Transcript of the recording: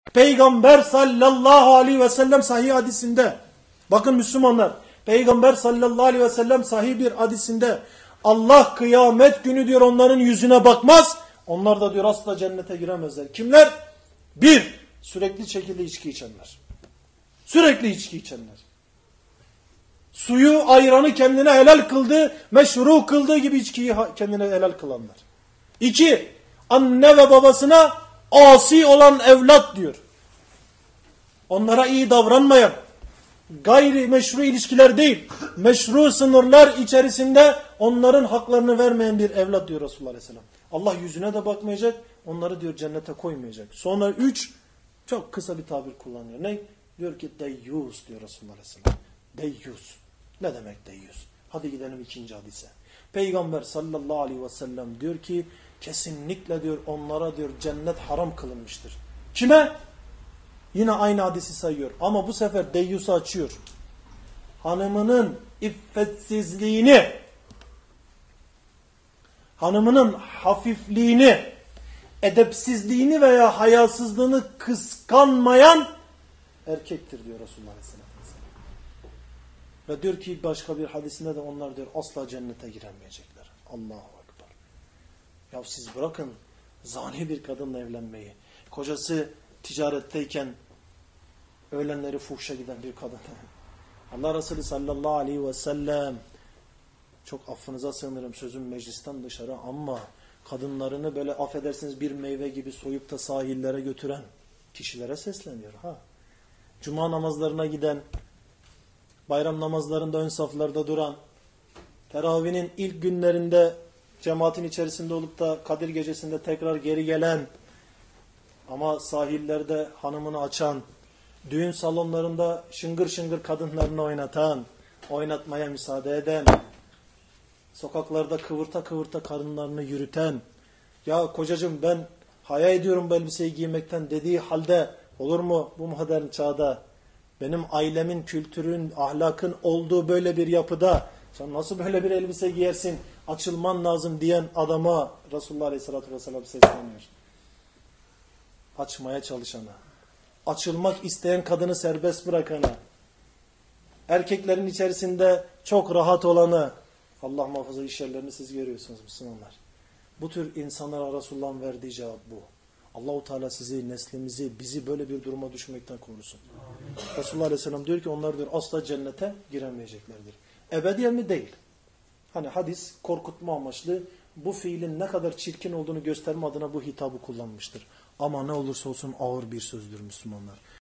Peygamber sallallahu aleyhi ve sellem sahih hadisinde, bakın Müslümanlar, Peygamber sallallahu aleyhi ve sellem sahih bir hadisinde Allah kıyamet günü diyor onların yüzüne bakmaz. Onlar da diyor asla cennete giremezler. Kimler? Bir, sürekli şekilde içki içenler. Sürekli içki içenler. Suyu, ayranı kendine helal kıldığı, meşru kıldığı gibi içkiyi kendine helal kılanlar. İki, anne ve babasına asi olan evlat diyor. Onlara iyi davranmayan, gayri meşru ilişkiler değil, meşru sınırlar içerisinde onların haklarını vermeyen bir evlat diyor Resulullah Aleyhisselam. Allah yüzüne de bakmayacak, onları diyor cennete koymayacak. Sonra üç, çok kısa bir tabir kullanıyor. Ne? Diyor ki deyyus diyor Resulullah Aleyhisselam. Deyyus. Ne demek deyyus? Hadi gidelim ikinci hadise. Peygamber sallallahu aleyhi ve sellem diyor ki kesinlikle diyor onlara diyor cennet haram kılınmıştır. Kime? Yine aynı hadisi sayıyor. Ama bu sefer deyyusu açıyor. Hanımının iffetsizliğini, hanımının hafifliğini, edepsizliğini veya hayasızlığını kıskanmayan erkektir diyor Resulullah Aleyhisselatü Vesselam. Ve diyor ki başka bir hadisinde de onlar diyor asla cennete giremeyecekler. Allahu Ekber. Ya siz bırakın zani bir kadınla evlenmeyi. Kocası ticaretteyken öğlenleri fuhşa giden bir kadın. Allah Resulü sallallahu aleyhi ve sellem, çok affınıza sığınırım sözüm meclisten dışarı, ama kadınlarını böyle affedersiniz bir meyve gibi soyup da sahillere götüren kişilere sesleniyor. Cuma namazlarına giden, bayram namazlarında ön saflarda duran, teravihinin ilk günlerinde cemaatin içerisinde olup da Kadir gecesinde tekrar geri gelen, ama sahillerde hanımını açan, düğün salonlarında şıngır şıngır kadınlarını oynatan, oynatmaya müsaade eden, sokaklarda kıvırta kıvırta kadınlarını yürüten, ya kocacığım ben haya ediyorum bu elbiseyi giymekten dediği halde olur mu bu modern çağda, benim ailemin, kültürün, ahlakın olduğu böyle bir yapıda sen nasıl böyle bir elbise giyersin, açılman lazım diyen adama Resulullah Aleyhisselatü Vesselam sesleniyor. Açmaya çalışana, açılmak isteyen kadını serbest bırakana, erkeklerin içerisinde çok rahat olanı, Allah muhafaza iş yerlerini siz görüyorsunuz Müslümanlar. Bu tür insanlara Resulullah'ın verdiği cevap bu. Allahu Teala sizi, neslimizi, bizi böyle bir duruma düşmekten korusun. Resulullah Aleyhisselam diyor ki onlar diyor asla cennete giremeyeceklerdir. Ebediyen mi? Değil. Hani hadis korkutma amaçlı bu fiilin ne kadar çirkin olduğunu gösterme adına bu hitabı kullanmıştır. Ama ne olursa olsun ağır bir sözdür Müslümanlar.